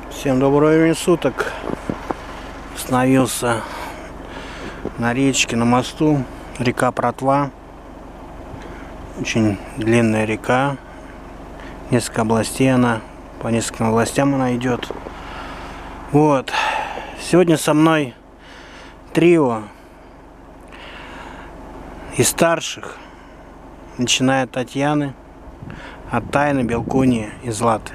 Всем доброго времени суток. Остановился на речке, на мосту. Река Протва. Очень длинная река. Несколько областей она. По нескольким областям она идет. Вот. Сегодня со мной трио из старших. Начиная от Татьяны, от Тайны, Белкуньи и Златы.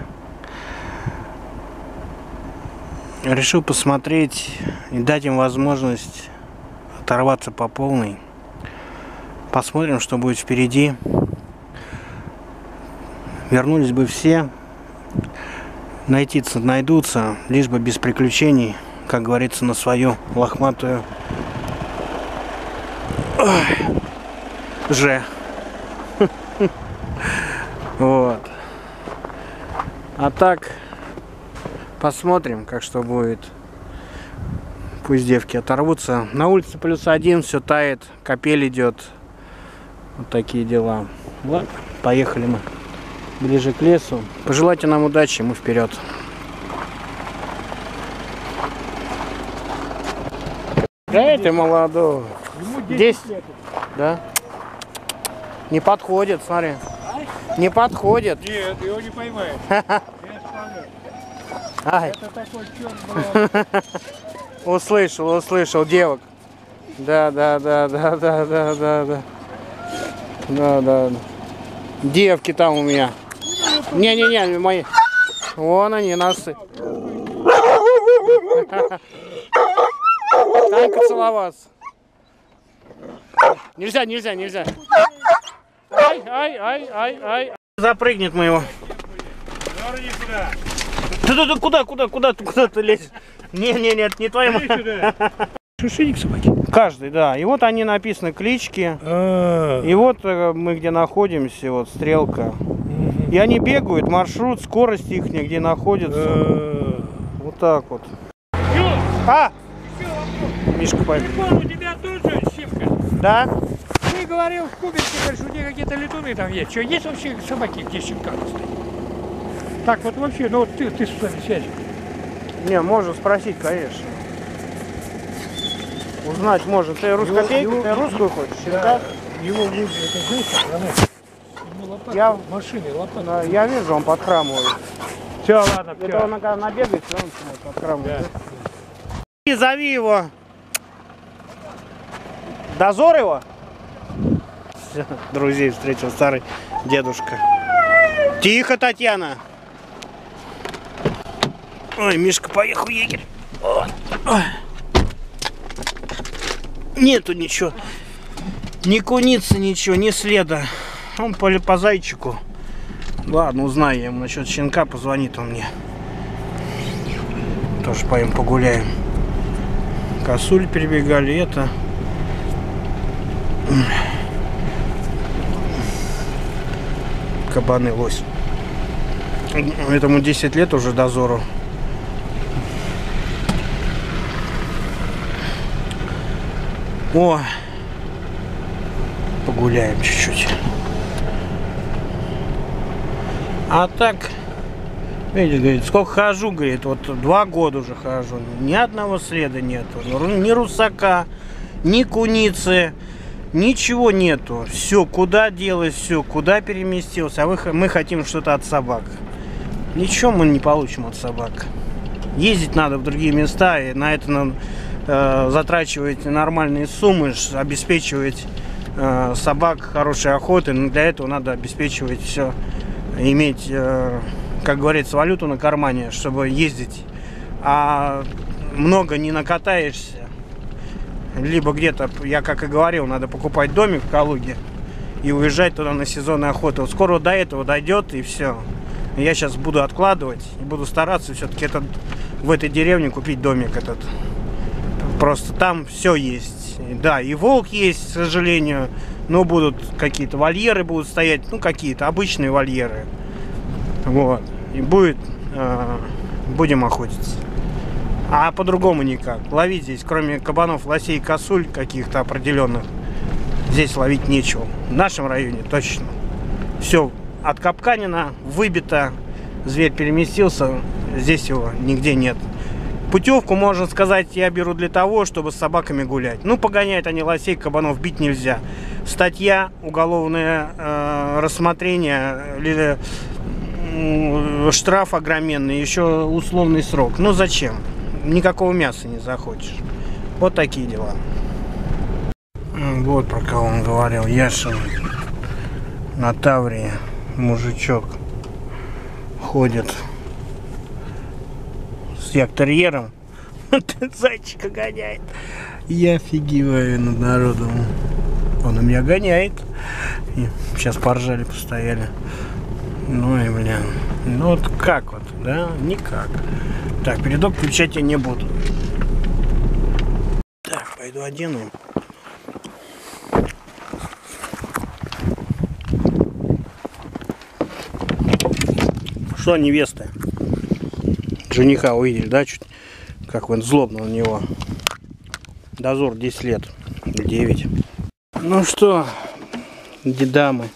Решил посмотреть и дать им возможность оторваться по полной. Посмотрим, что будет впереди. Вернулись бы все. Найдутся, лишь бы без приключений, как говорится, на свою лохматую Вот. А так посмотрим, как что будет. Пусть девки оторвутся. На улице +1, все тает, капель идет. Вот такие дела. Ладно, поехали мы ближе к лесу. Пожелайте нам удачи, мы вперед. Эй, ты молодой. 10 лет. Да? Не подходит, смотри. Не подходит. Нет, его не поймает. Ай. Это такой черт, Услышал девок. Да. Девки там у меня. Не, мои. Вон они, носы. Танька целоваться. Нельзя. Ай. Запрыгнет мы его. Ты куда ты лезешь? Нет, не твоим. Шишиник собаки. Каждый, да. И вот они написаны клички. И вот мы где находимся, вот стрелка. И они бегают, маршрут, скорость их, где находятся. Вот так вот. Мишка, Телефон у тебя тоже щипка? Да? Ты говорил в Кубинке, говоришь, у тебя какие-то летуны там есть. Что, есть вообще собаки, где щипка стоит? Так вот вообще, ну вот ты с вами связь. Не, можно спросить, конечно. Узнать можно. Ты русскопейку, ты русскую хочешь? Да, его лучше, это знаешь, ему лопата, Я машины, лопата. Я вижу, он подхрамывает. Все, ладно, Это он когда набегает, все он начинает подхрамывать. Да. И зови его. Дозор его? Все, друзей встретил старый дедушка. Тихо, Татьяна. Ой, Мишка поехал, егерь. Ой. Нету ничего. Ни куницы, ничего, ни следа. Он по зайчику. Ладно, узнаю я ему насчет щенка, позвонит он мне. Тоже поем погуляем. Косуль перебегали, это. Кабаны, лось. Этому 10 лет уже дозору. О, погуляем чуть-чуть. А так, видите, говорит, сколько хожу, говорит, вот 2 года уже хожу, ни одного следа нету, ни русака, ни куницы, ничего нету. Все, куда делось, все, куда переместился, а мы хотим что-то от собак. Ничего мы не получим от собак. Ездить надо в другие места, и на это нам затрачивать нормальные суммы, обеспечивать собак хорошей охоты. Но для этого надо обеспечивать все, иметь, как говорится, валюту на кармане, чтобы ездить. А много не накатаешься. Либо где-то, я как и говорил, надо покупать домик в Калуге и уезжать туда на сезонную охоту. Вот скоро до этого дойдет, и все. Я сейчас буду откладывать и буду стараться все-таки в этой деревне купить домик этот. Просто там все есть. Да, и волк есть, к сожалению. Но будут какие-то вольеры будут стоять. Ну, какие-то обычные вольеры. Вот. И будем охотиться. А по-другому никак. Ловить здесь, кроме кабанов, лосей, косуль каких-то определенных, здесь ловить нечего. В нашем районе точно. Все откапканено, выбито. Зверь переместился. здесь его нигде нет. Путевку, можно сказать, я беру для того, чтобы с собаками гулять. Ну, погоняют они лосей, кабанов, бить нельзя. Статья, уголовное рассмотрение, или штраф огроменный, еще условный срок. Ну, зачем? Никакого мяса не захочешь. Вот такие дела. Вот про кого он говорил. Яшин на Таврии мужичок ходит с яктерьером, зайчика гоняет. Я офигеваю над народом. Он у меня гоняет. И сейчас поржали, постояли. Ну и блин. Ну вот как вот, да? Никак. Так, передок включать я не буду. Так, пойду одену. Что, невеста? Жениха увидели, да? Чуть как он злобно на него. Дозор 10 лет. 9. Ну что, дедамы.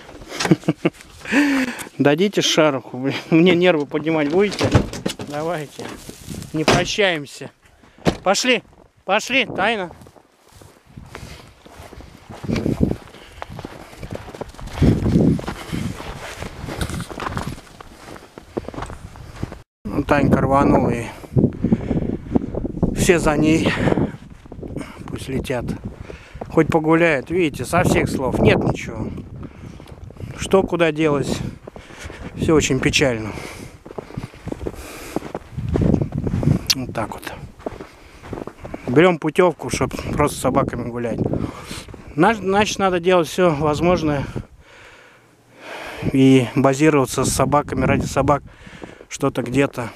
Дадите шаруху, блин. Мне нервы поднимать будете? Давайте. Не прощаемся. Пошли. Пошли, Тайна. Ну, Танька рванула, и все за ней. Пусть летят. Хоть погуляют. Видите, со всех слов нет ничего. Что куда делось? Все очень печально. Вот так вот. Берем путевку, чтобы просто с собаками гулять. Значит, надо делать все возможное и базироваться с собаками, ради собак, что-то где-то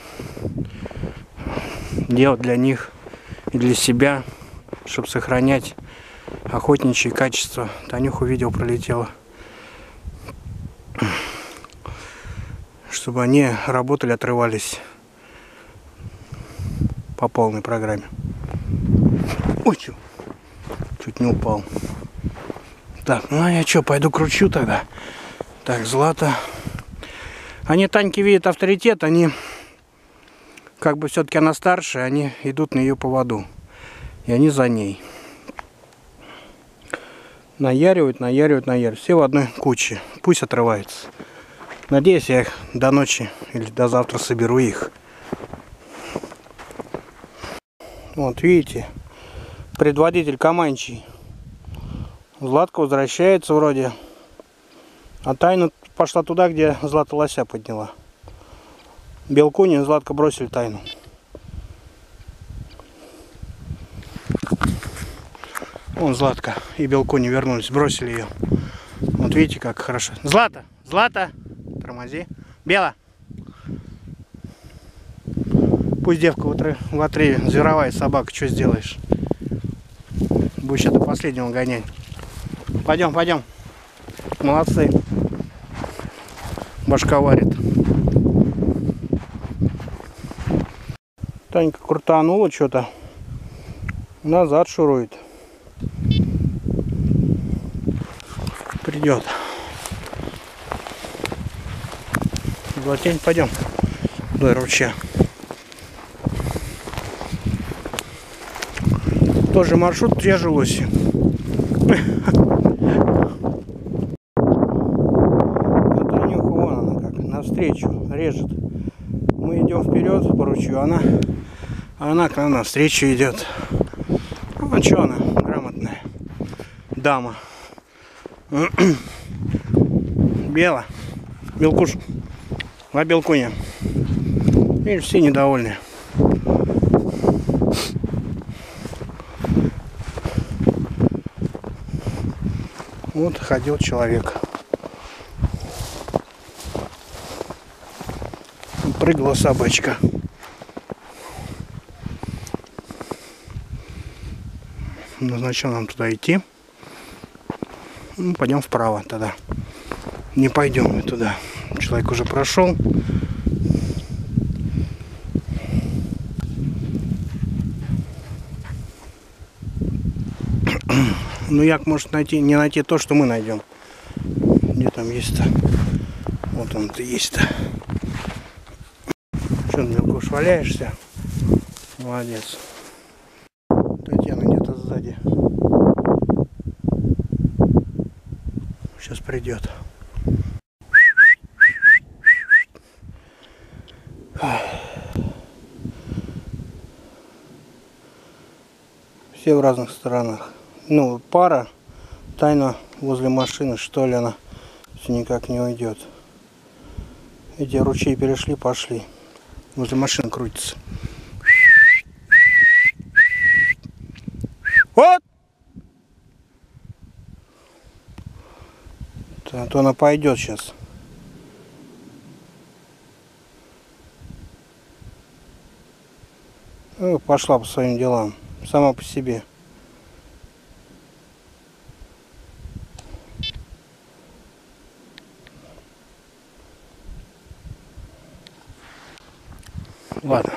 делать для них и для себя, чтобы сохранять охотничьи качества. Танюху видео пролетело. Чтобы они работали, отрывались по полной программе. Ой, чуть не упал. Так, ну а я что, пойду кручу тогда. Так, Злата. Они Таньки видят авторитет, они как бы все-таки она старше, они идут на ее поводу. И они за ней. Наяривают. Все в одной куче. Пусть отрываются. Надеюсь, я их до ночи или до завтра соберу их. Вот, видите, предводитель команчий. Златка возвращается вроде. А Тайна пошла туда, где Злата лося подняла. Белкунь и Златка бросили Тайну. Вон Златка и Белкунь вернулись, бросили ее. Вот видите, как хорошо. Злата! Злата! Тормози. Бела! Пусть девка в отрыве, зверовая собака, что сделаешь? Будешь сейчас до последнего гонять. Пойдем, пойдем. Молодцы. Башка варит. Танька крутанула что-то. Назад шурует. Придет. Златень, пойдем. Вдоль ручья. Тоже маршрут, те же лоси. А Танюха, вон она как, навстречу режет. Мы идем вперед по ручью, она к нам навстречу идет. Ну, а что она? Грамотная дама. Бела. Белкуш. А Белкуня. Видишь, все недовольны. Вот ходил человек. Прыгала собачка. Ну, зачем нам туда идти? Ну, пойдем вправо тогда. Не пойдем мы туда. Человек уже прошел. Ну, як может найти, не найти то, что мы найдем. Где там есть-то? Вот он-то есть-то. Что ты, Мелкуш, валяешься? Молодец. Татьяна где-то сзади. Сейчас придет. Все в разных сторонах. Ну, пара тайно возле машины, что ли, она все никак не уйдет. Эти ручей перешли, пошли. Возле машины крутится. Вот! А то она пойдет сейчас. Пошла по своим делам. Сама по себе. Ладно.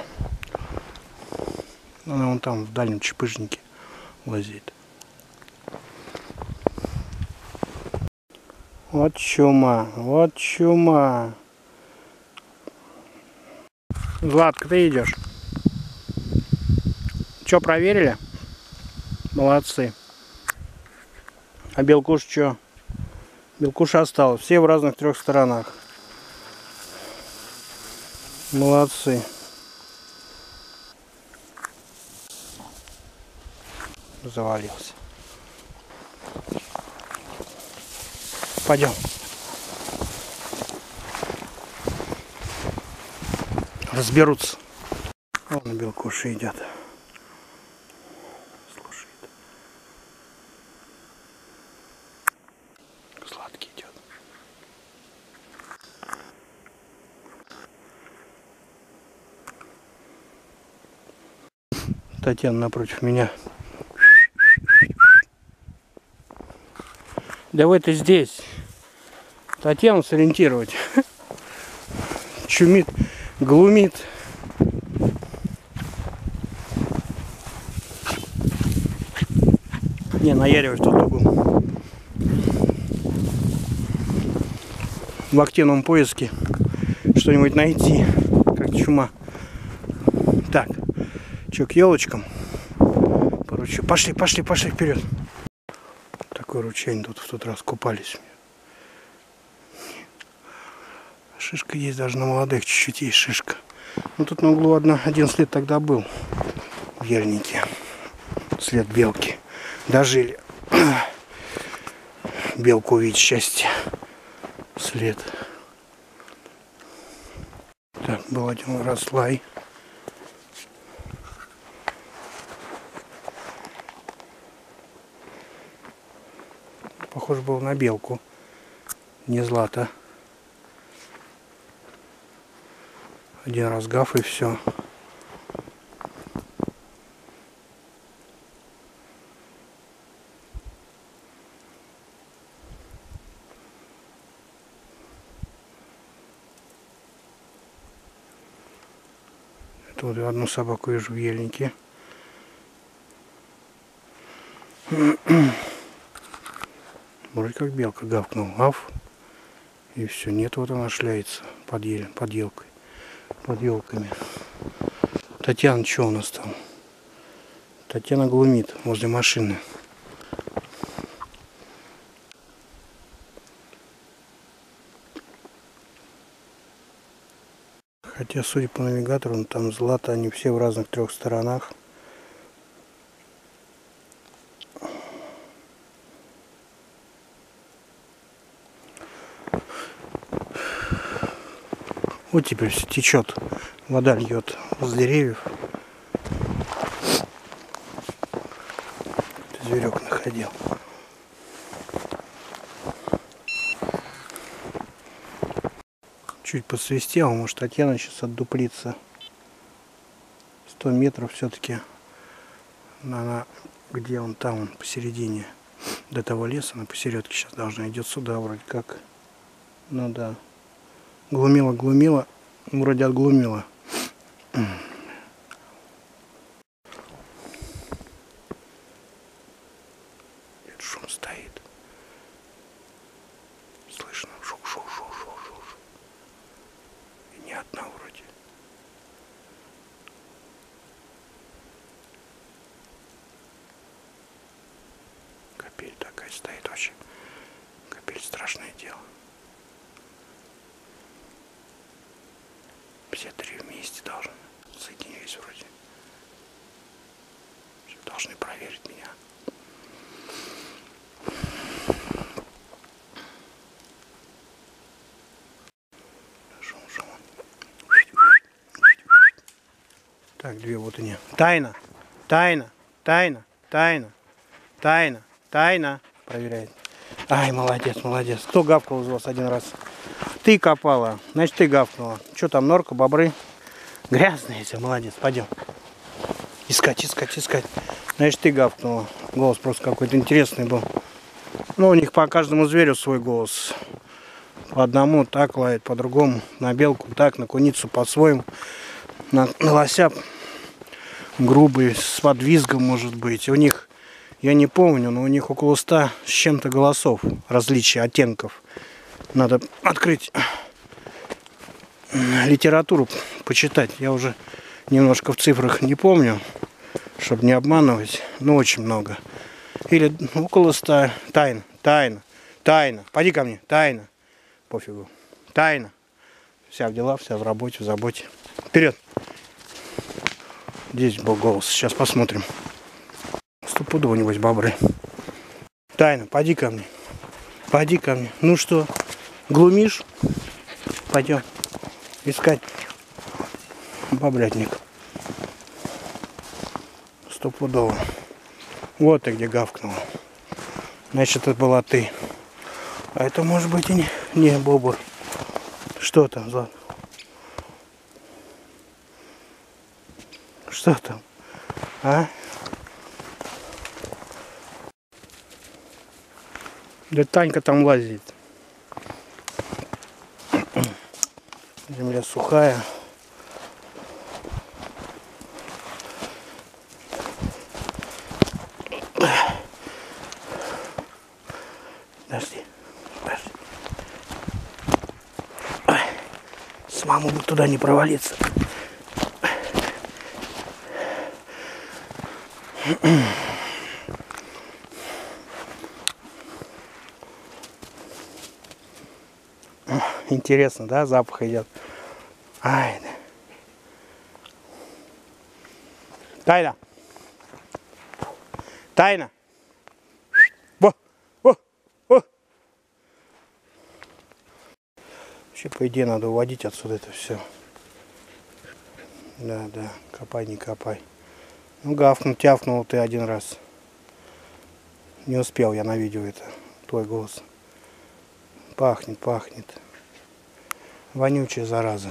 Она вон там в дальнем чепыжнике лазит. Вот чума, вот чума. Златка, ты идешь? Че, проверили? Молодцы. А Белкуш что? Белкуш осталось. Все в разных 3 сторонах. Молодцы. Завалился. Пойдем. Разберутся. Вон Белкуш идет. Слушает. Сладкий идет. Татьяна напротив меня. Да вы-то здесь. Татьяну сориентировать. Чумит, глумит. Не, наяривай в тот угол. В активном поиске что-нибудь найти. Как чума. Так, что, к елочкам? Поручу. Пошли, пошли, пошли вперед. Такой ручей тут в тот раз купались. Шишка есть, даже на молодых чуть-чуть есть шишка. Ну тут на углу один след тогда был. В ельнике. След белки. Дожили. Белку увидеть счастье. След. Так, был один раз лай. Похоже был на белку. Не злата. Один раз гаф и все. Это вот одну собаку вижу в ельнике. Вроде как белка гавкнул. Гав. И все. Нет, вот она шляется под елкой. Под елками. Татьяна, что у нас там? Татьяна глумит возле машины. Хотя, судя по навигатору, там злато, они все в разных 3 сторонах. Вот теперь все течет. Вода льет с деревьев. Зверек находил. Чуть подсвистел, может Татьяна сейчас отдуплится. 100 метров все-таки. Она, где он там, он посередине. До того леса, она посередке сейчас должна. Идет сюда вроде как. Ну да. Глумила, глумила. Вроде отглумила. Шум стоит. Слышно? Шум. И не одна вроде. ведь стоит вообще. Капель, страшное дело. Все три вместе должны. Соединились вроде. Все должны проверить меня. Шум. Так, две вот они. Тайна. Проверяет. Ай, молодец. Кто гавкал из вас один раз? Ты копала, значит ты гавкнула. Что там, норка, бобры? Грязные эти, молодец, пойдем. Искать. Значит ты гавкнула. Голос просто какой-то интересный был. Ну, у них по каждому зверю свой голос. По одному так лает, по другому. На белку так, на куницу по-своему. На лося грубый, с подвизгом может быть. У них, я не помню, но у них около 100 с чем-то голосов, различий, оттенков. Надо открыть литературу, почитать. Я уже немножко в цифрах не помню, чтобы не обманывать, но очень много. Или около 100. Тайна. Пойди ко мне, тайна. Пофигу. Тайна. Вся в делах, вся в работе, в заботе. Вперед. Здесь был голос. Сейчас посмотрим. Стопудово, небось, бобры. Тайна, пойди ко мне. Ну что, глумишь? Пойдем искать бобрятник. Стопудово. Вот ты где гавкнула. Значит, это была ты. А это может быть и не бобр. Что там, Злат? Что там? А? Да Танька там лазит. Земля сухая. Подожди. Ой, самому бы туда не провалиться. Интересно, да, запах идет. Ай, да. Тайна. Вообще, по идее, надо уводить отсюда это все. Да, копай, не копай. Ну, тявкнул ты один раз. Не успел я на видео это, твой голос. Пахнет. Вонючая зараза.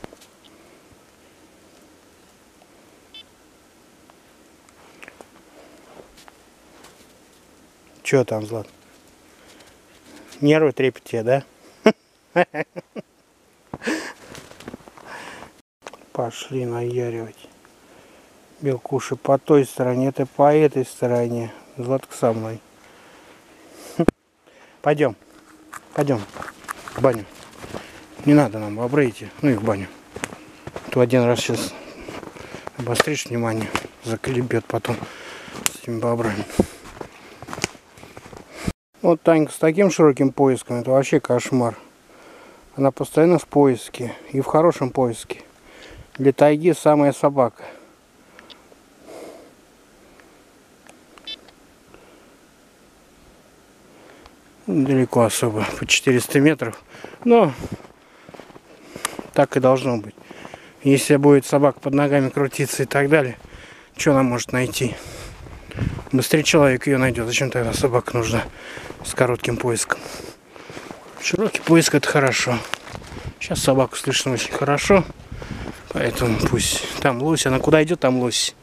Че там, Злат? Нервы трепет тебе, да? Пошли наяривать. Белкуши по той стороне, ты по этой стороне. Златка со мной. Пойдем в баню. Не надо нам бобры идти, ну и в баню. То один раз сейчас обостришь внимание, заколебет потом с этими бобрами. Вот Танька с таким широким поиском, это вообще кошмар. Она постоянно в поиске, и в хорошем поиске. Для тайги самая собака. Далеко особо, по 400 метров. Но так и должно быть. Если будет собака под ногами крутиться и так далее, что она может найти? Быстрее человек ее найдет. Зачем тогда собака нужна с коротким поиском? Широкий поиск — это хорошо. Сейчас собаку слышно очень хорошо. Поэтому пусть там лось. Она куда идет, там лось.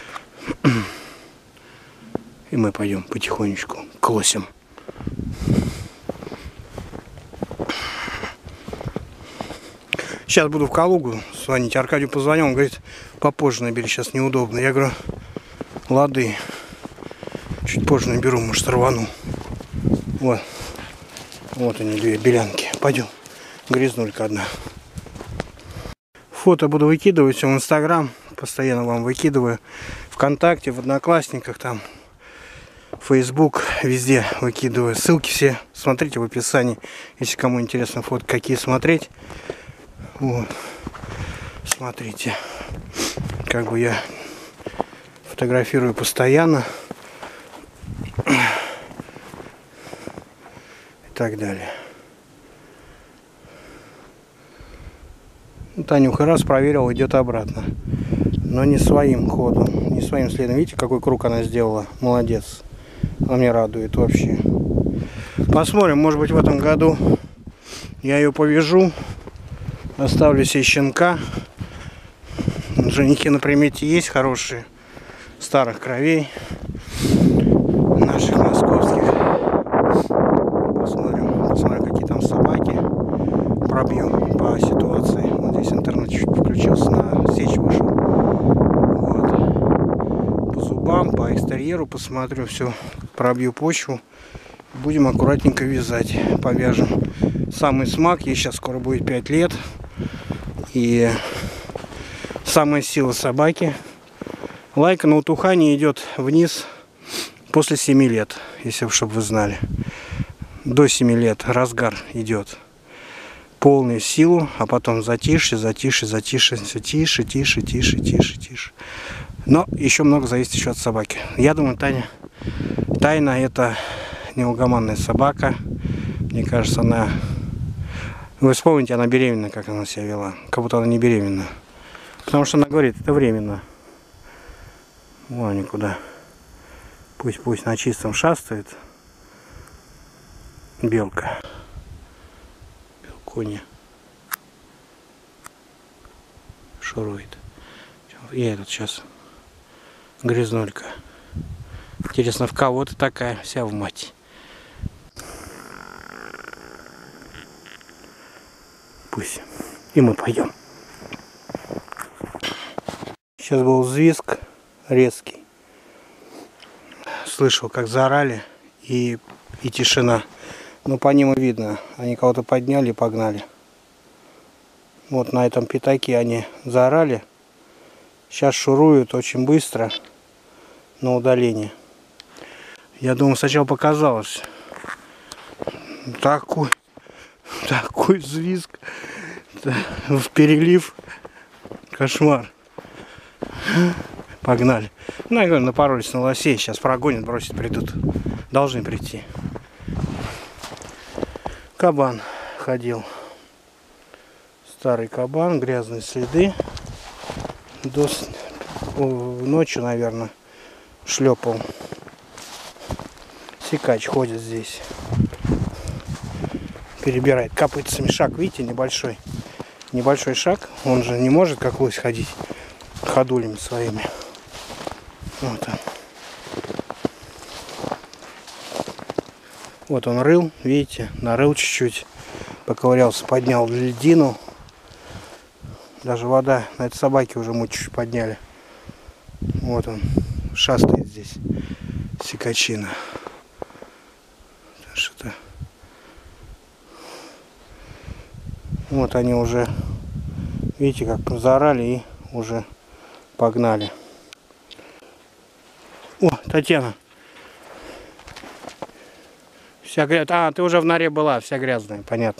И мы пойдем потихонечку к лосям. Сейчас буду в Калугу звонить. Аркадию позвонил, он говорит, попозже набери, сейчас неудобно. Я говорю, лады. Чуть позже наберу, может, рвану. Вот они, две белянки. Пойдем. Грязнулька одна. Фото буду выкидывать в Инстаграм. Постоянно вам выкидываю. ВКонтакте, в Одноклассниках там. Facebook, везде выкидываю ссылки все. Смотрите в описании, если кому интересно фотки какие смотреть. Вот. Смотрите, как бы я фотографирую постоянно и так далее. Танюха раз проверил, идет обратно, но не своим ходом, не своим следом. Видите, какой круг она сделала? Молодец. Она меня радует вообще. Посмотрим, может быть, в этом году я ее повяжу, оставлю себе щенка. Женихи на примете есть хорошие, старых кровей, наших московских. Посмотрим, какие там собаки. Пробью по ситуации. Вот здесь интернет чуть включился, на сечь вышел. Вот. По зубам, по экстерьеру посмотрю, все, пробью почву. Будем аккуратненько вязать, повяжем. Самый смак, ей сейчас скоро будет 5 лет. И самая сила собаки. Лайка на утухание идет вниз после 7 лет, если чтобы вы знали. До 7 лет разгар идет. Полную силу, а потом затишье, затишье, затишье, все тише, тише, тише, тише, тише. Но еще много зависит еще от собаки. Я думаю, Тайна это неугомонная собака. Мне кажется, она... Вы вспомните, она беременна, как она себя вела. Как будто она не беременна. Потому что она говорит, это временно. Вон никуда. Пусть на чистом шастает. Белка. Белконя. Шурует. И этот сейчас. Грязнулька. Интересно, в кого-то такая вся в мать. Пусть. И мы пойдем. Сейчас был взвизг резкий. Слышал, как заорали, и тишина. Но по ним и видно. Они кого-то подняли и погнали. Вот на этом пятаке они заорали. Сейчас шуруют очень быстро на удаление. Я думал, сначала показалось. Такой взвизг. В перелив. Кошмар. Погнали. Ну, я говорю, напоролись на лосей. Сейчас прогонят, бросят, придут. Должны прийти. Кабан ходил. Старый кабан, грязные следы. Ночью, наверное, шлепал. Сикач ходит здесь. Перебирает копытцами. Шаг, видите, небольшой. Небольшой шаг. Он же не может, как лось, ходить ходулями своими. Вот он. Вот он рыл, видите, нарыл чуть-чуть. Поковырялся, поднял льдину. Даже вода на этой собаке уже мы чуть-чуть подняли. Вот он, шастает здесь. Сикачина. Что-то. Вот они уже, видите, как заорали и уже погнали. О, Татьяна. Вся грязная. А, ты уже в норе была, вся грязная, понятно.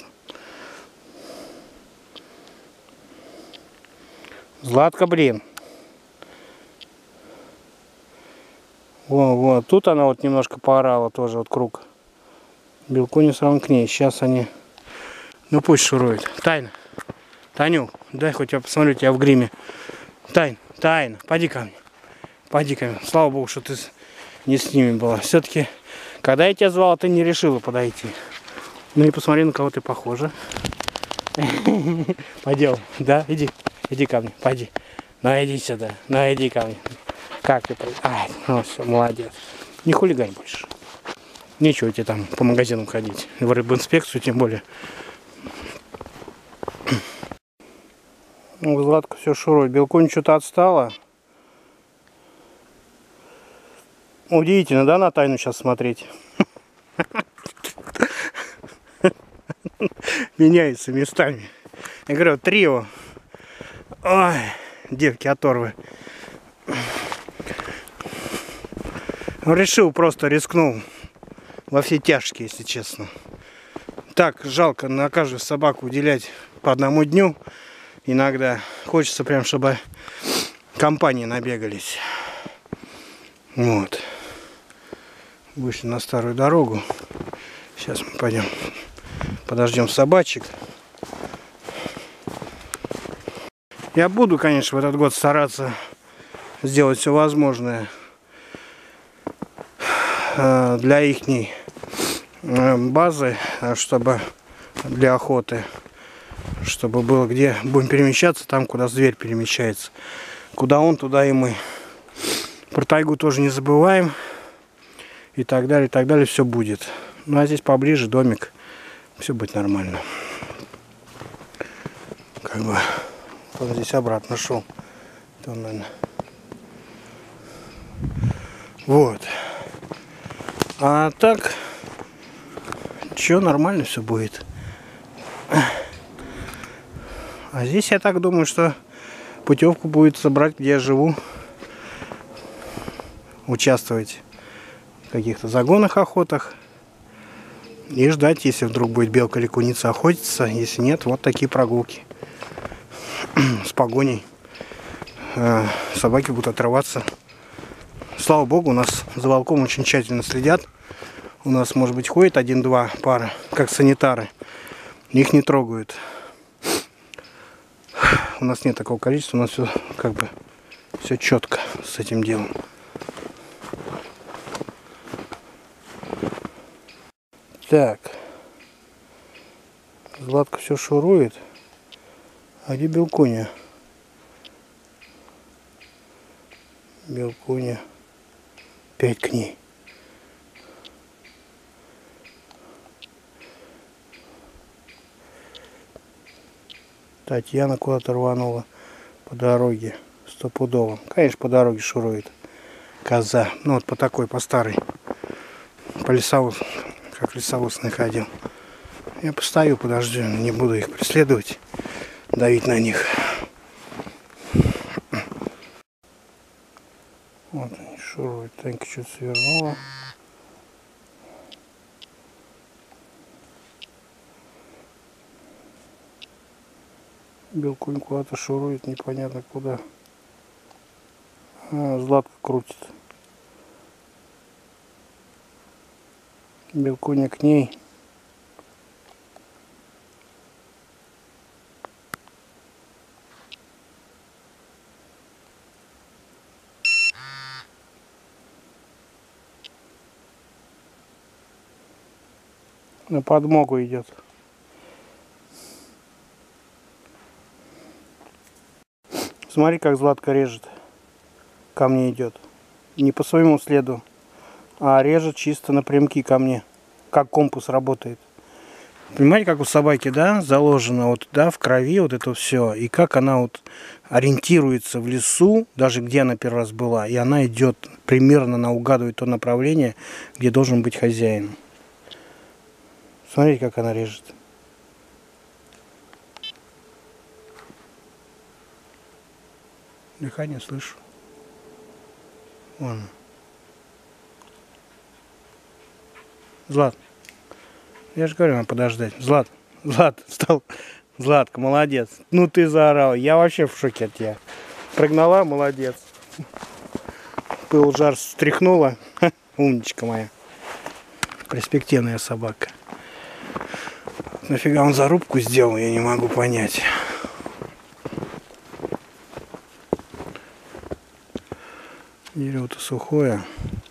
Златка, блин. Вот, тут она вот немножко поорала тоже, вот круг. Белку не сравнен к ней. Сейчас они... Ну пусть шурует. Тайна. Таню, дай хоть я посмотрю тебя в гриме. Тайна, поди ко мне. Поди ко мне. Слава богу, что ты не с ними была. Все-таки, когда я тебя звала, ты не решила подойти. Ну и посмотри, на кого ты похожа. Пойдем, да? Иди ко мне, пойди. Ну иди сюда, ну иди ко мне. Как ты? Ай, ну все, молодец. Не хулигань больше. Нечего тебе там по магазинам ходить. В рыбинспекцию тем более. Ну, Златка все шурует. Белкунь что-то отстала. Удивительно, да, на Тайну сейчас смотреть? Меняется местами. Я говорю, трио. Ой, девки оторвы. Решил, просто рискнул во все тяжкие, если честно. Так жалко на каждую собаку уделять по одному дню. Иногда хочется прям, чтобы компании набегались. Вот. Вышли на старую дорогу. Сейчас мы пойдем, подождем собачек. Я буду, конечно, в этот год стараться сделать все возможное для ихней базы, чтобы для охоты, чтобы было где будем перемещаться, там, куда зверь перемещается. Куда он, туда и мы. Про тайгу тоже не забываем. И так далее, все будет. Ну а здесь поближе домик, все будет нормально. Как бы он здесь обратно шел. Он, наверное. Вот. А так, что, нормально все будет. А здесь я так думаю, что путевку будет собрать, где я живу. Участвовать в каких-то загонах, охотах. И ждать, если вдруг будет белка или куница охотиться. Если нет, вот такие прогулки. С погоней. Собаки будут отрываться. Слава богу, у нас за волком очень тщательно следят. У нас, может быть, ходит 1-2 пары, как санитары. Их не трогают. У нас нет такого количества, у нас все как бы все четко с этим делом. Так. Златка все шурует. А где Белкуня? Белкуня. Опять к ней. Татьяна куда-то рванула по дороге. Стопудово. Конечно, по дороге шурует. Коза. Ну вот по такой, по старой. По лесовоз. Как лесовозный ходил. Я постою, подожду. Не буду их преследовать. Давить на них. Вот они шуруют. Танька что-то свернула. Белкунь куда-то шурует, непонятно куда. Златка крутит. Белкуня к ней. На подмогу идет. Смотри, как Златка режет. Ко мне идет. Не по своему следу, а режет чисто напрямки ко мне. Как компас работает. Понимаете, как у собаки, да, заложено вот, да, в крови вот это все. И как она вот ориентируется в лесу, даже где она первый раз была. И она идет примерно, она угадывает то направление, где должен быть хозяин. Смотрите, как она режет. Дыхание слышу. Вон. Злат. Я же говорю, надо подождать. Злат. Злат. Встал. Златка, молодец. Ну ты заорал. Я вообще в шоке от тебя. Прогнала, молодец. Пыл, жар стряхнула. Умничка моя. Перспективная собака. Нафига он зарубку сделал, я не могу понять. Дерево-то сухое.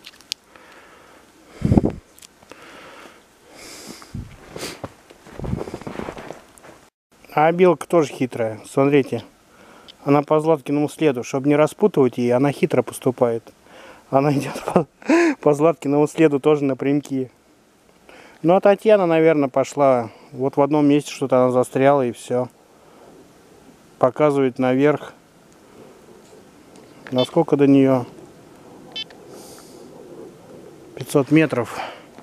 А белка тоже хитрая. Смотрите. Она по Златкиному следу. Чтобы не распутывать ее, она хитро поступает. Она идет по Златкиному следу тоже напрямки. Ну а Татьяна, наверное, пошла. Вот в одном месте что-то она застряла и все. Показывает наверх. Насколько до нее? 500 метров.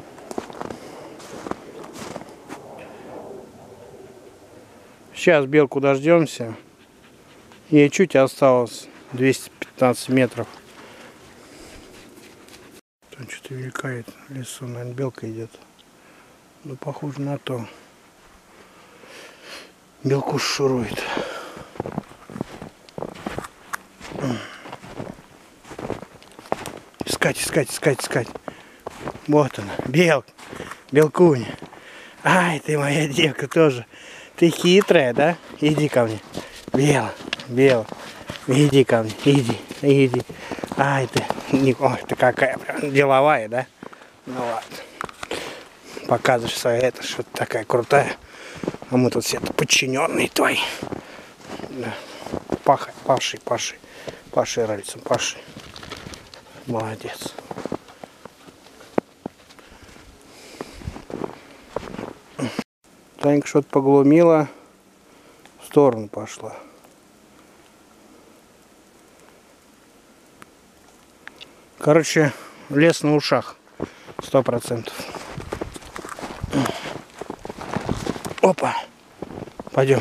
Сейчас белку дождемся. Ей чуть осталось 215 метров. Там что-то мелькает в лесу, наверное, белка идет. Ну, похоже на то. Белку шурует. Искать. Вот она, белкуня. Ай, ты моя девка тоже. Ты хитрая, да? Иди ко мне. Бела. Иди ко мне, иди. Ай, ты. Ой, ты какая прям деловая, да? Ну ладно. Показываешь свое это, что ты такая крутая. А мы тут все подчиненные твои. Да. Паши рыльцем, паши. Молодец. Танька что-то поглумила, в сторону пошла. Короче, лес на ушах. 100%. Опа. Пойдем.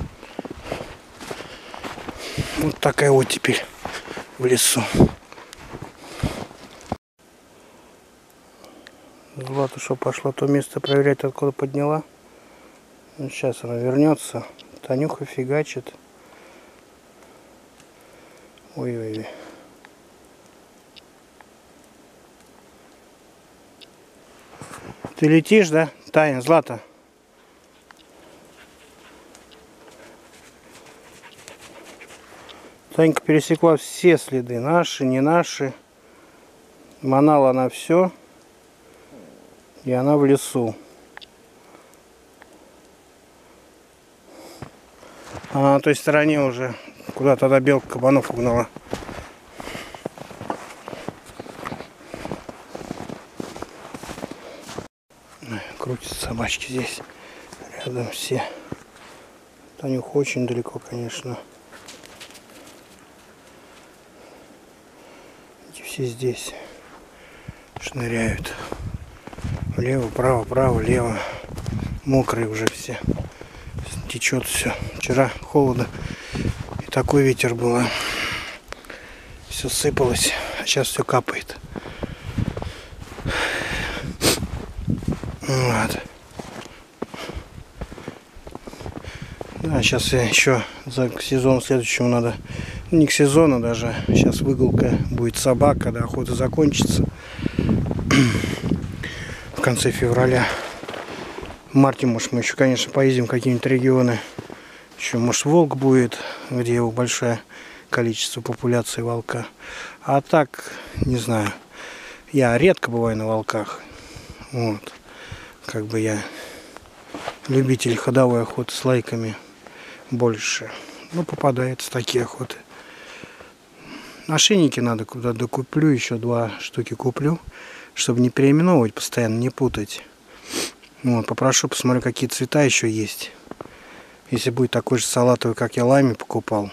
Вот такая вот теперь в лесу. Злата что пошла то место проверять, откуда подняла. Ну, сейчас она вернется. Танюха фигачит. Ой-ой-ой. Ты летишь, да, Таня, Злата? Танька пересекла все следы, наши, не наши. Манала она все. И она в лесу. А на той стороне уже куда тогда белка кабанов угнала. Крутятся собачки здесь. Рядом все. Танюха очень далеко, конечно. Эти все здесь шныряют. Влево, право, лево. Мокрые уже все. Течет все. Вчера холодно. И такой ветер был. Все сыпалось. А сейчас все капает. Вот. Да, сейчас еще к сезону следующему надо. Не к сезону даже. Сейчас выгулка будет собак, когда охота закончится. В конце февраля. В марте, может, мы еще, конечно, поедем в какие-нибудь регионы. Еще, может, волк будет, где его большое количество популяции волка. А так, не знаю. Я редко бываю на волках. Вот. Как бы я любитель ходовой охоты с лайками больше. Ну, попадаются такие охоты. Ошейники надо куда-то докуплю. Еще 2 штуки куплю. Чтобы не переименовывать постоянно, не путать. Вот, попрошу, посмотрю, какие цвета еще есть. Если будет такой же салатовый, как я лайми покупал,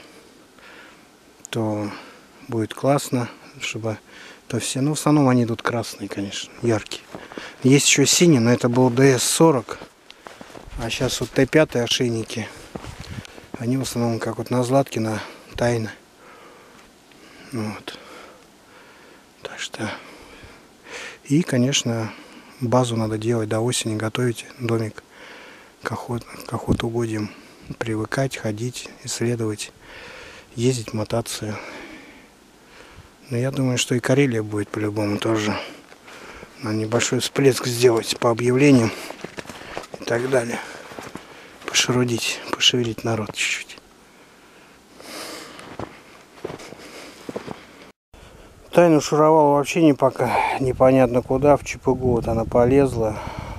то будет классно, чтобы то все. Ну, в основном они идут красные, конечно, яркие. Есть еще синий, но это был DS40. А сейчас вот Т5 ошейники. Они в основном как вот на Златке, на Тайны. Вот. Так что. И, конечно, базу надо делать до осени, готовить домик к охотугодиям. Привыкать, ходить, исследовать, ездить, мотаться. Но я думаю, что и Карелия будет по-любому тоже. Надо небольшой всплеск сделать по объявлениям и так далее. Пошерудить, пошевелить народ чуть-чуть. Тайну шуровала вообще не пока непонятно куда, в чепугу вот она полезла.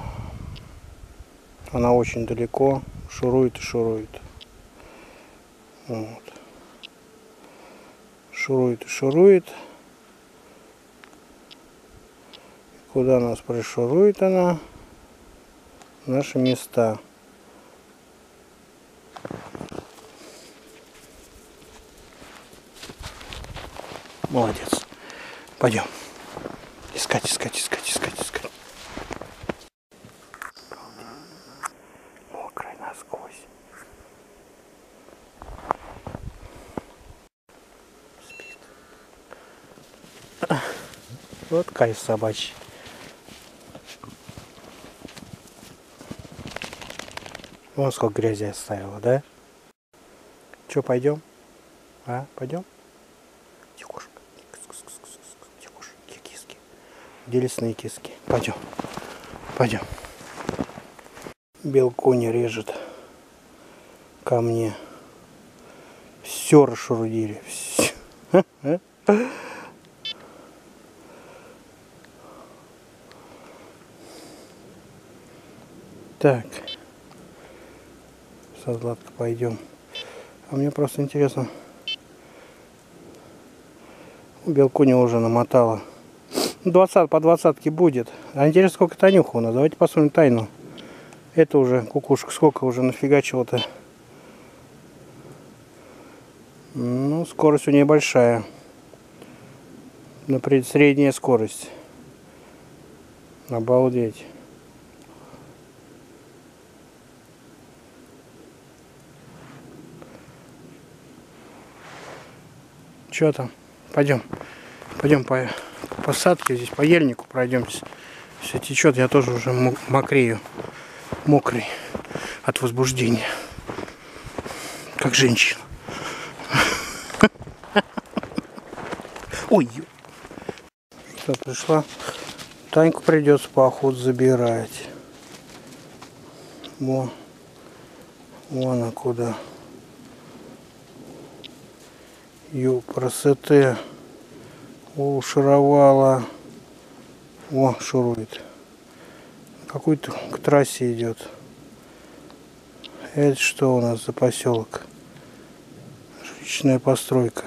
Она очень далеко, шурует и шурует. Вот. Шурует и шурует. Куда нас пришурует она? Наши места. Молодец. Пойдем. Искать. Мокрый насквозь. Спит. Вот кайф собачий. Вон сколько грязи оставила, да? Че, пойдем? А, пойдем? Тихушка. Тихушка. Киски. Где лесные киски? Пойдем. Пойдем. Белкони режет ко мне. Все расшурудили. Все. Так. Со Златкой пойдем. А мне просто интересно. Белкони уже намотала. 20 по 20 будет. А интересно, сколько Танюха у нас. Давайте посмотрим тайну. Это уже кукушка сколько уже нафигачила-то. Ну, скорость у нее большая. Например, средняя скорость. Обалдеть. Что там? Пойдем. Пойдем по посадке, здесь по ельнику пройдемся. Все течет, я тоже уже мокрею. Мокрый от возбуждения. Как женщина. Ой. Что, пришла? Таньку придется по охоту забирать. Вон она куда. Красоты. О, шуровала. О, шурует. Какой-то к трассе идет. Это что у нас за поселок? Жилищная постройка.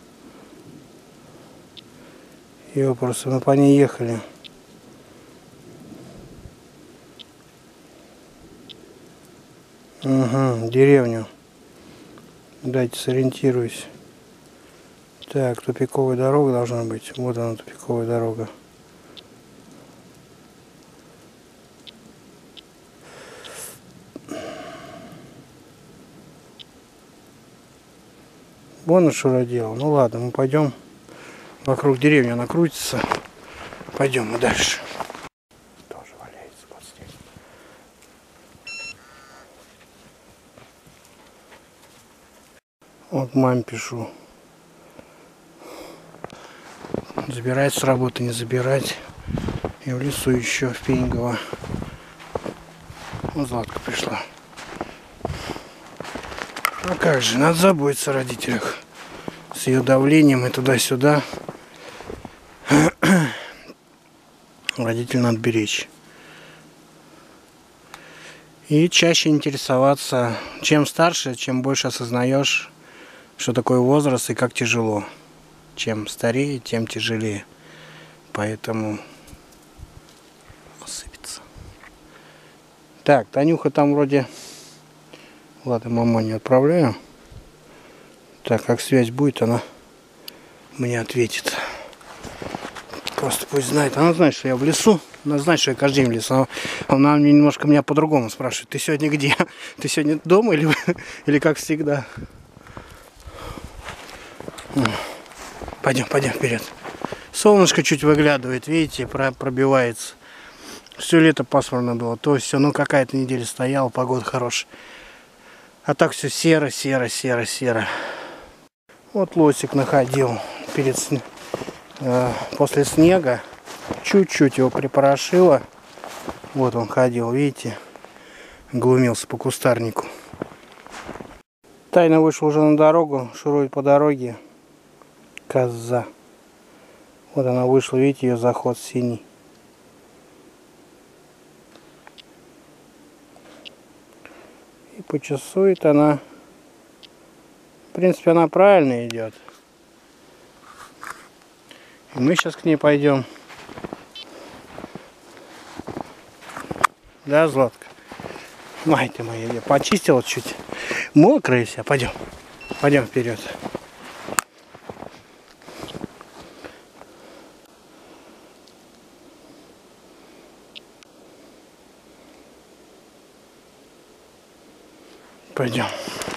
Ее просто мы по ней ехали. Угу, деревню. Дайте сориентируюсь. Так, тупиковая дорога должна быть. Вот она, тупиковая дорога. Вон что родила. Ну ладно, мы пойдем. Вокруг деревни она крутится. Пойдем мы дальше. Тоже валяется вот здесь. Вот маме пишу. Забирать с работы, не забирать. И в лесу еще, в Пеньгово. Вот Златка пришла. А как же, надо заботиться о родителях. С ее давлением и туда-сюда. Родителей надо беречь. И чаще интересоваться. Чем старше, чем больше осознаешь, что такое возраст и как тяжело. Чем старее, тем тяжелее. Поэтому осыпется. Так, Танюха там вроде... Ладно, маму не отправляю. Так, как связь будет, она мне ответит. Просто пусть знает. Она знает, что я в лесу. Она знает, что я каждый день в лесу. Она мне немножко меня по-другому спрашивает. Ты сегодня где? Ты сегодня дома или как всегда? Пойдем, пойдем вперед. Солнышко чуть выглядывает, видите, пробивается. Все лето пасмурно было. То есть все, ну какая-то неделя стояла, погода хорошая. А так все серо, серо, серо, серо. Вот лосик находил после снега. Чуть-чуть его припорошило. Вот он ходил, видите. Глумился по кустарнику. Тайна вышла уже на дорогу, шурует по дороге. Коза. Вот она вышла, видите, ее заход синий. И почесует она. В принципе, она правильно идет. И мы сейчас к ней пойдем. Да, Златка? Май ты моя, я почистила чуть. Мокрая вся. Пойдем. Пойдем вперед. Пойдем.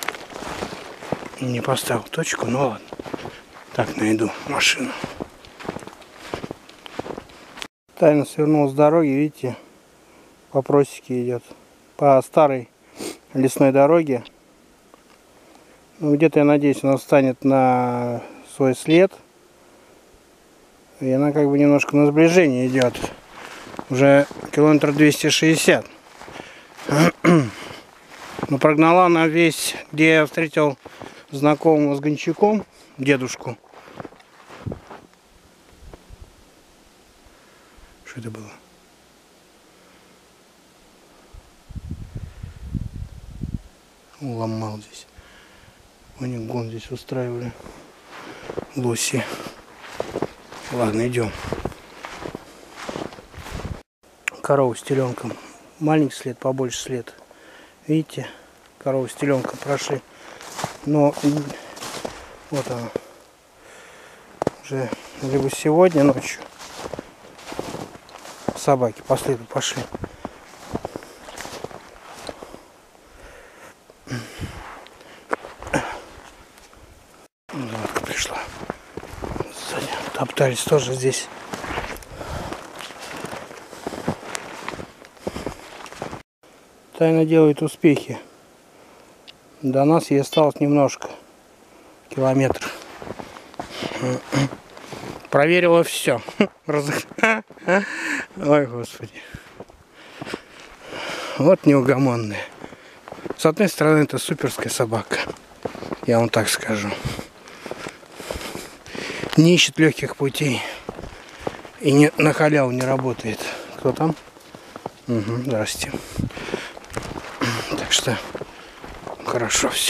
Не поставил точку, ну ладно. Так, найду машину. Тайно свернул с дороги, видите, по просеке идет. По старой лесной дороге. Ну, где-то, я надеюсь, она встанет на свой след. И она как бы немножко на сближение идет. Уже километр 260. Но прогнала она весь, где я встретил знакомого с гончаком, дедушку. Что это было? Уломал здесь. Они гон здесь устраивали. Лоси. Ладно, идем. Корова с теленком. Маленький след, побольше след. Видите? Корова с теленком прошли. Но вот она. Уже либо сегодня ночью. Собаки по следу пошли. Златка пришла. Сзади топтались тоже здесь. Тайна делает успехи. До нас ей осталось немножко. Километр. Проверила все. Ой, господи. Вот неугомонная. С одной стороны, это суперская собака. Я вам так скажу. Не ищет легких путей. И не, на халяву не работает. Кто там? Угу, здрасте. Так что хорошо все.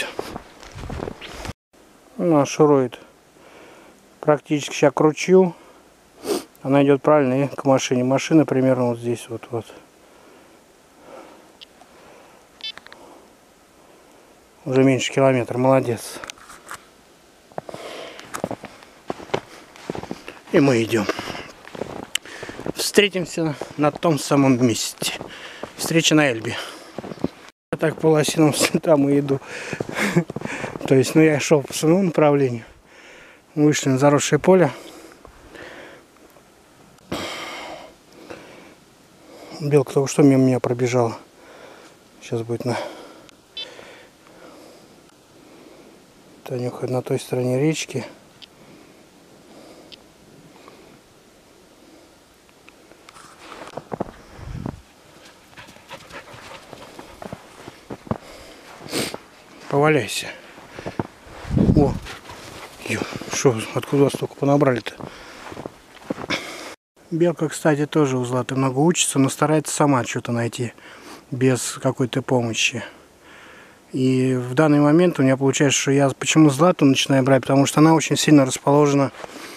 Она шурует практически сейчас к ручью. Она идет правильно и к машине. Машина примерно вот здесь вот. Уже меньше километра. Молодец. И мы идем. Встретимся на том самом месте. Встреча на Эльбе. Я так по лосиным следам и иду. То есть, я шел по своему направлению. Вышли на заросшее поле. Белка только что мимо меня пробежала. Сейчас будет Танюха на той стороне речки. Поваляйся. О, что, откуда вас столько понабрали-то? Белка, кстати, тоже у Златы много учится, но старается сама что-то найти без какой-то помощи. И в данный момент у меня получается, что я почему Злату начинаю брать, потому что она очень сильно расположена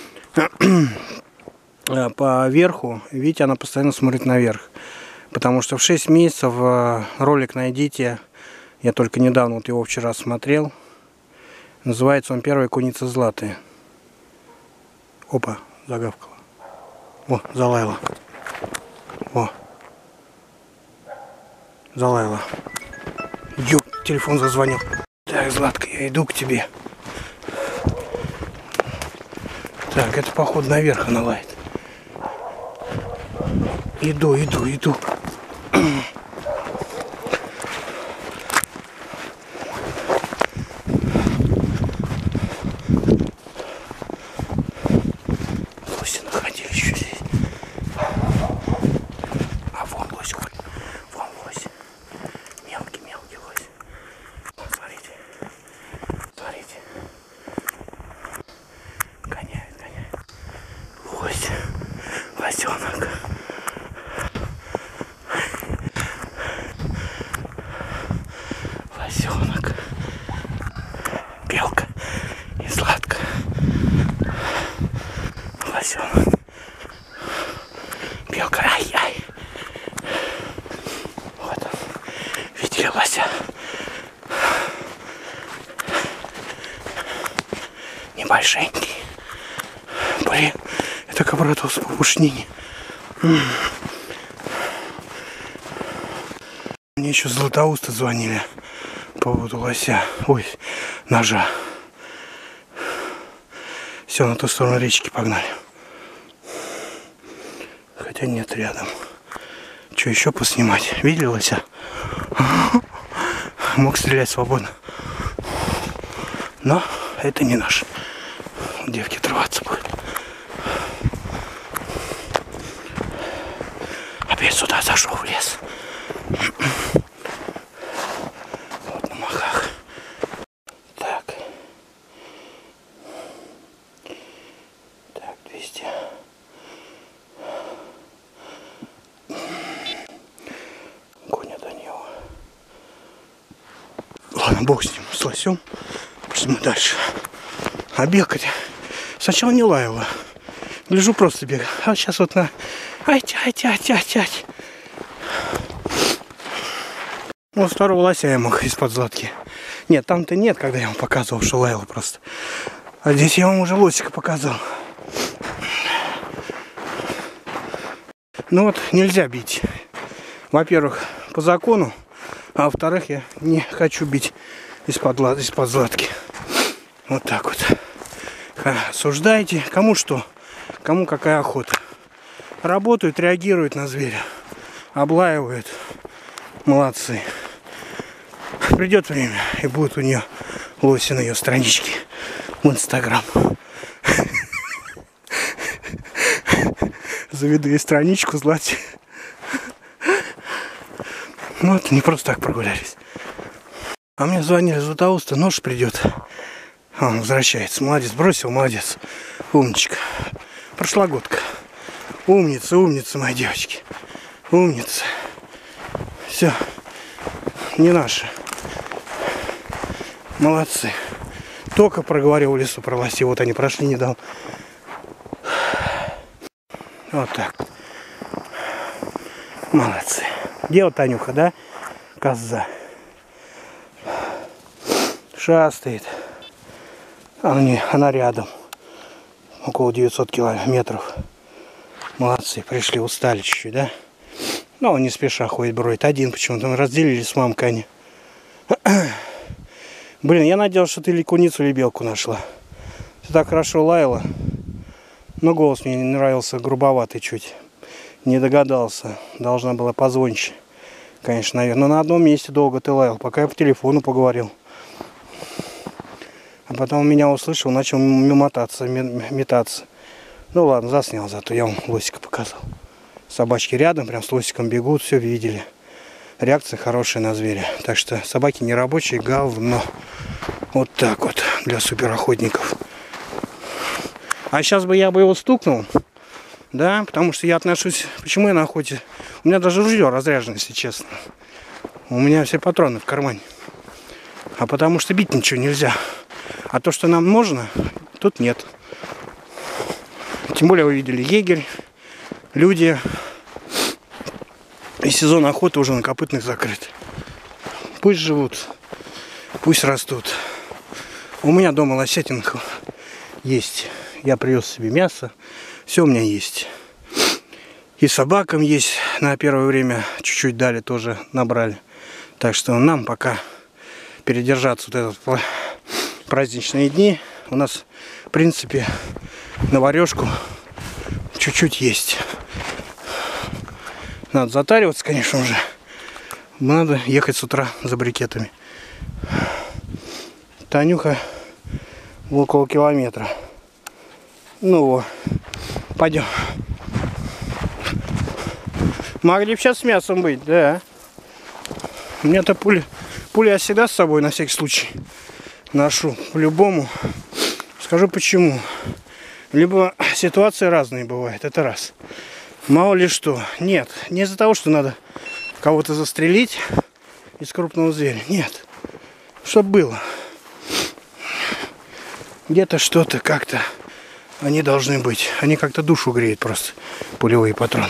по верху. Видите, она постоянно смотрит наверх. Потому что в 6 месяцев ролик найдите. Я только недавно вот его вчера смотрел. Называется он «Первая куница Златы». Опа, загавкала. О, залаяла. О, залаяла. Телефон зазвонил. Так, Златка, я иду к тебе. Так, это походу наверх она лает. Иду. Лоси находили еще здесь. А вон лось ходит. Вон лось. Мелкий лось. Смотрите. Гоняет. Лось. Лосенок. Лосенок. Белка и Златка. Лосенок. Белка. Ай. Вот он. Видели лося? Небольшенький. Блин, я так обрадовался по пушнине. Мне еще Златоуста звонили по поводу лося. Ой, ножа. Все, на ту сторону речки погнали. Хотя Хотя нет рядом. Что еще поснимать? Видели лося? Мог стрелять свободно. Но это не наш. Девки отрываться будет. Опять сюда зашел в лес. Вот на махах. Так. Так, 200. Гонят они его. Ладно, бог с ним, с лосем. Пошли мы дальше. А бегать. Сначала не лаяла. Гляжу, просто бегаю. А сейчас вот на... Ать. Вот второго лося я мог из-под златки. Нет, там-то нет, когда я вам показывал, что лаяла просто. А здесь я вам уже лосика показал. Ну вот, нельзя бить. Во-первых, по закону. А во-вторых, я не хочу бить из-под златки. Вот так вот. Осуждайте. Кому что. Кому какая охота. Работают, реагируют на зверя. Облаивают. Молодцы. Придет время, и будет у нее лоси на ее страничке в Инстаграм. Заведу ей страничку, Злате. Вот, не просто так прогулялись. А мне звонили из Златоуста, нож придет. А он возвращается. Молодец, бросил, молодец. Умничка. Прошлогодка. Умница, мои девочки. Умница. Все. Не наши. Молодцы. Только проговорил в лесу про лоси. Вот они прошли недавно. Вот так. Молодцы. Где вот Танюха, да? Коза. Шастает. Она рядом. Около 900 километров. Молодцы. Пришли, устали чуть-чуть, да? Но он не спеша ходит, бродит. Один почему-то. Мы разделились с мамкой они. Блин, я надеялся, что ты или куницу, или белку нашла. Ты так хорошо лаяла. Но голос мне не нравился, грубоватый чуть. Не догадался. Должна была позвонче. Конечно, наверное. Но на одном месте долго ты лаял, пока я по телефону поговорил. А потом меня услышал, начал метаться. Ну ладно, заснял зато. Я вам лосика показал. Собачки рядом, прям с лосиком бегут, все видели. Реакция хорошая на зверя. Так что собаки не рабочие, говно. Вот так вот для суперохотников. А сейчас бы я его стукнул. Да, потому что я отношусь... Почему я на охоте? У меня даже ружье разряжено, если честно. У меня все патроны в кармане. А потому что бить ничего нельзя. А то, что нам можно, тут нет. Тем более вы видели егерь, люди. И сезон охоты уже на копытных закрыт. Пусть живут, пусть растут. У меня дома лосятинка есть. Я привез себе мясо. Все у меня есть. И собакам есть. На первое время чуть-чуть дали, тоже набрали. Так что нам пока передержаться вот этот праздничные дни. У нас, в принципе, на варежку чуть-чуть есть. Надо затариваться, конечно, уже. Надо ехать с утра за брикетами. Танюха около километра. Ну, пойдем. Могли бы сейчас с мясом быть, да. У меня-то пули я всегда с собой на всякий случай ношу. По-любому. Скажу почему. Либо ситуации разные бывают, это раз. Мало ли что. Нет, не из-за того, что надо кого-то застрелить из крупного зверя. Нет. Чтоб было. Где-то что-то как-то они должны быть. Они как-то душу греют просто. Пулевые патроны.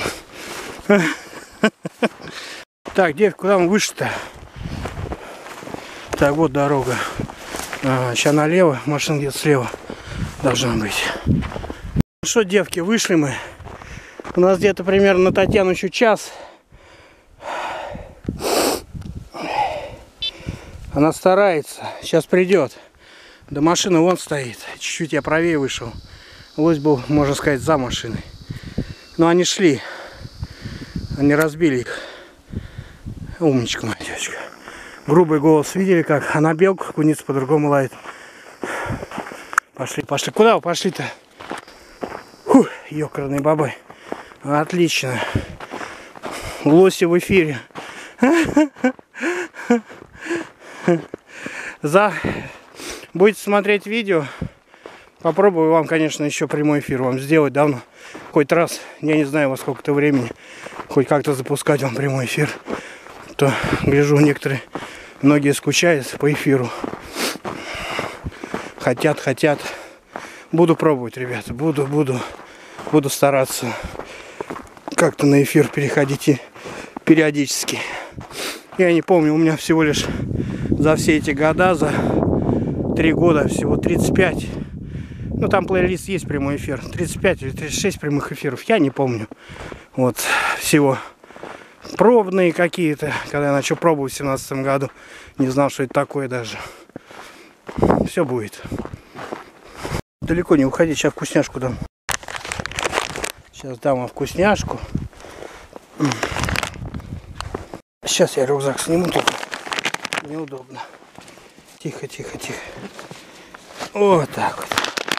Так, девки, куда мы выше-то? Так, вот дорога. Сейчас налево, машина где-то слева должна быть. Ну что, девки, вышли мы. У нас где-то примерно на Татьяну еще час. Она старается. Сейчас придет. Да машина вон стоит. Чуть-чуть я правее вышел. Лось был, можно сказать, за машиной. Но они шли. Они разбили их. Умничка моя девочка. Грубый голос. Видели как? Она белку, куница по-другому лает. Пошли, пошли. Куда вы пошли-то? Ёкарный бабай. Отлично. Лоси в эфире. Будете смотреть видео, попробую вам, конечно, еще прямой эфир вам сделать давно. Хоть раз, я не знаю во сколько-то времени, хоть как-то запускать вам прямой эфир. То, гляжу, многие скучают по эфиру. Хотят. Буду пробовать, ребята, буду стараться как-то на эфир переходить периодически. Я не помню, у меня всего лишь за все эти года, за 3 года всего 35. Ну, там плейлист есть прямой эфир. 35 или 36 прямых эфиров, я не помню. Вот, всего. Пробные какие-то, когда я начал пробовать в 2017 году. Не знал, что это такое даже. Все будет. Далеко не уходи, сейчас вкусняшку дам. Сейчас дам вам вкусняшку. Сейчас я рюкзак сниму, только неудобно. Тихо. Вот так вот.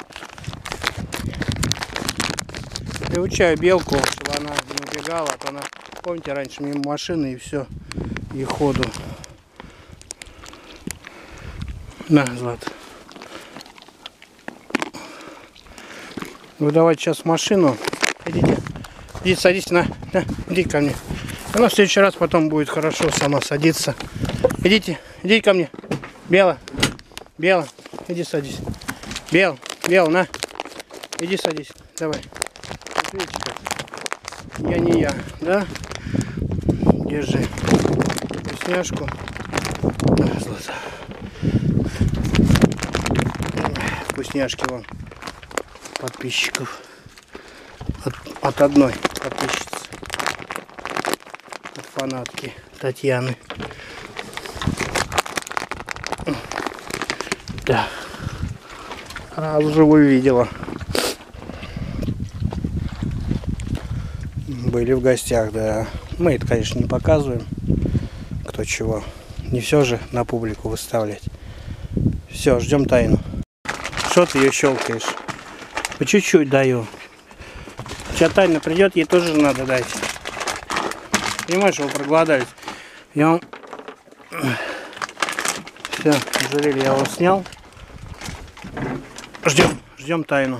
Приучаю белку, чтобы она не убегала, а то она, помните, раньше мимо машины и все, и ходу. На, Злат. Вы давайте сейчас в машину. Идите, садись, иди ко мне. Она в следующий раз потом будет хорошо сама садиться. Идите ко мне. Бела, иди садись. Бел, на. Иди садись, давай. Видите, я не я, да? Держи вкусняшку. Злата. Вкусняшки вам подписчиков. От одной подписчицы. От фанатки Татьяны. Да. Раз вживую видела. Были в гостях, да. Мы это, конечно, не показываем. Кто чего. Не все же на публику выставлять. Все, ждем тайну. Что ты ее щелкаешь? По чуть-чуть даю. Сейчас тайна придет, ей тоже надо дать. Понимаешь, вы проголодались. Я вам... Все, жарили, я его снял. Ждем тайну.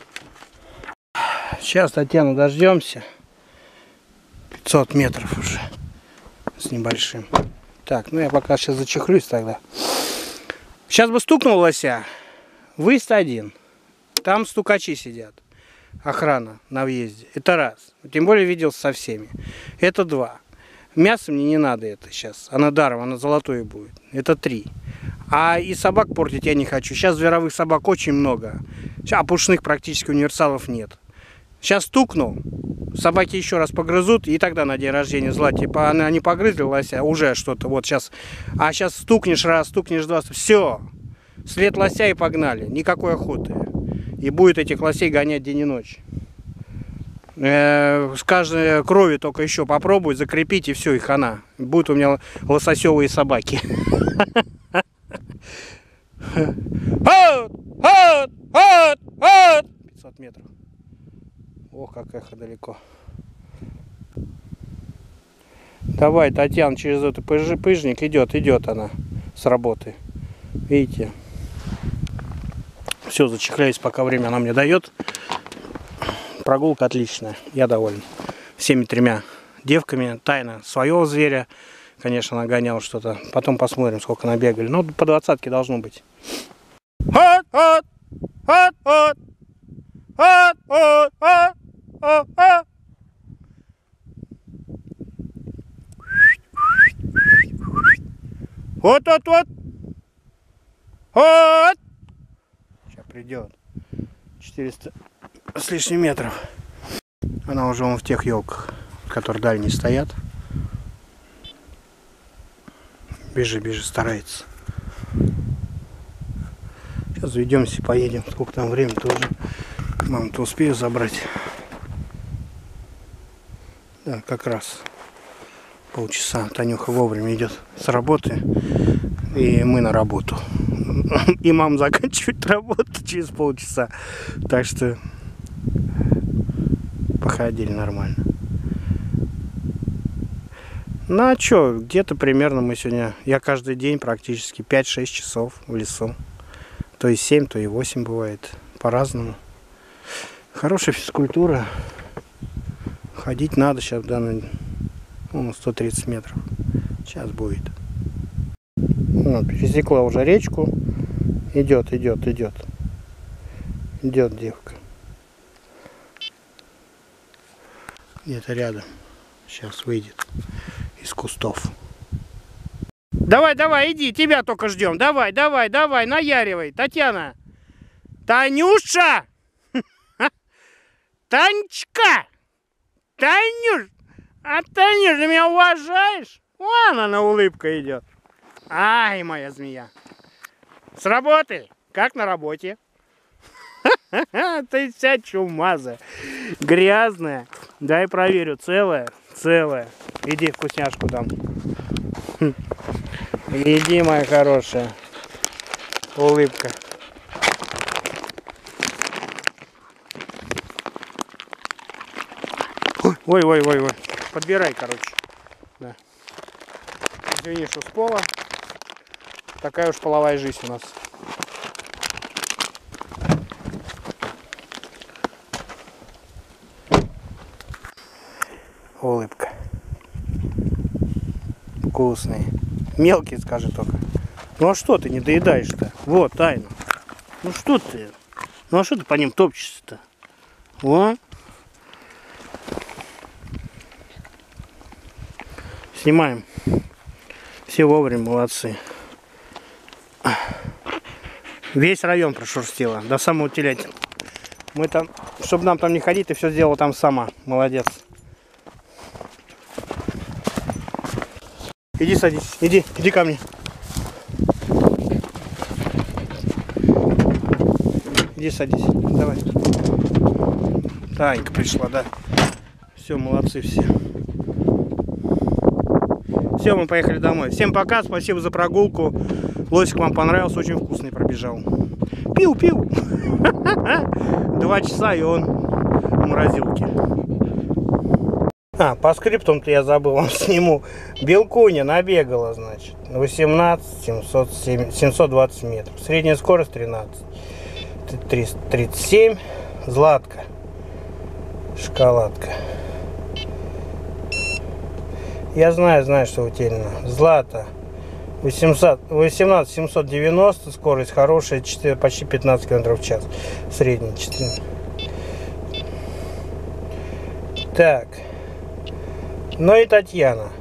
Сейчас Татьяну дождемся. 500 метров уже. С небольшим. Так, ну я пока сейчас зачехлюсь тогда. Сейчас бы стукнул лося. Выезд один. Там стукачи сидят. Охрана на въезде. Это раз. Тем более виделся со всеми. Это 2. Мясо мне не надо это сейчас. Она даром, она золотой будет. Это 3. А и собак портить я не хочу. Сейчас зверовых собак очень много. А пушных практически универсалов нет. Сейчас стукнул. Собаки еще раз погрызут. И тогда на день рождения зла. Типа она не погрызли лося. Уже что-то вот сейчас. А сейчас стукнешь раз, стукнешь два. Все. След лося и погнали. Никакой охоты. И будет этих лосей гонять день и ночь. С каждой крови только еще попробуй закрепить, и все, и хана. Будут у меня лососевые собаки. 500 метров. Ох, как эхо далеко. Давай, Татьяна, через этот пыжник идет она с работы. Видите? Все, зачехляюсь, пока время она мне дает. Прогулка отличная, я доволен. Всеми 3 девками. Тайна своего зверя. Конечно, нагонял что-то. Потом посмотрим, сколько набегали. Но по 20-ке должно быть. Вот. Сейчас придет. 400 с лишним метров. Она уже вон в тех елках, которые дальние стоят. Бежи, старается. Сейчас заведемся и поедем. Сколько там времени тоже. Маму-то успею забрать. Да, как раз. Полчаса. Танюха вовремя идет с работы. И мы на работу. И мама заканчивает работу через полчаса. Так что походили нормально. Ну а что, где-то примерно мы сегодня... Я каждый день практически 5-6 часов в лесу. То и 7, то и 8 бывает. По-разному. Хорошая физкультура. Ходить надо сейчас, да, на 130 метров. Сейчас будет. Ну, пересекла уже речку. Идет. Идет девка. Где-то рядом. Сейчас выйдет из кустов. Давай, иди, тебя только ждем. Давай, наяривай. Татьяна. Танюша! Танечка! Танюш! А Танюш, ты меня уважаешь? Вон она, улыбка идет. Ай, моя змея. С работы? Как на работе? Ты вся чумазая. Грязная. Дай проверю. Целая? Целая. Иди вкусняшку дам. Иди, моя хорошая. Улыбка. Ой. Подбирай, короче. Да. Извини, что с пола. Такая уж половая жизнь у нас. Улыбка. Вкусный. Мелкий, скажи только. Ну а что ты не доедаешь-то? Вот, тайна. Ну что ты? Ну а что ты по ним топчешься-то? О. Снимаем. Все вовремя, молодцы. Весь район прошерстила, до самого телятина. Мы там, чтобы нам там не ходить, ты все сделала там сама. Молодец. Иди садись, иди ко мне. Иди садись, давай. Танька пришла, да. Все, молодцы все. Все, мы поехали домой. Всем пока, спасибо за прогулку. Лосик вам понравился, очень вкусный пробежал. Пил. 2 часа, и он в морозилке. По скриптам-то я забыл, вам сниму. Белкуня набегала, значит, 18 720 метров. Средняя скорость 37. Златка. Шоколадка. Я знаю, что утеряно. Злата 18 790, скорость хорошая, почти 15 км в час. Средний 4. Так. Ну и Татьяна.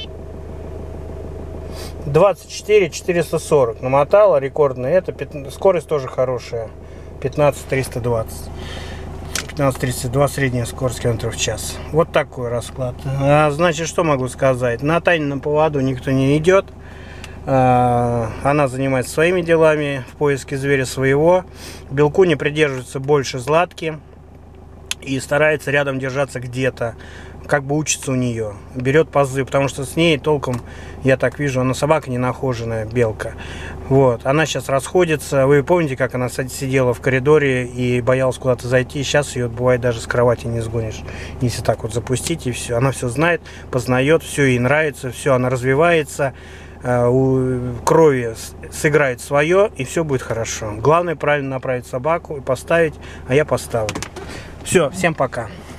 24 440 намотала, рекордная. Это скорость тоже хорошая. 15 320. 15-32 средняя скорость км в час. Вот такой расклад. Значит, что могу сказать? На Танином поводу никто не идет. Она занимается своими делами в поиске зверя своего. Белкуня придерживается больше Златки и старается рядом держаться где-то, как бы учится у нее. Берет пазы, потому что с ней толком, я так вижу, она собака ненахоженная, белка. Вот, она сейчас расходится. Вы помните, как она сидела в коридоре и боялась куда-то зайти? Сейчас ее, бывает, даже с кровати не сгонишь. Если так вот запустить, и все. Она все знает, познает, все ей нравится, все, она развивается, у крови сыграет свое, и все будет хорошо. Главное, правильно направить собаку и поставить, а я поставлю. Все, всем пока.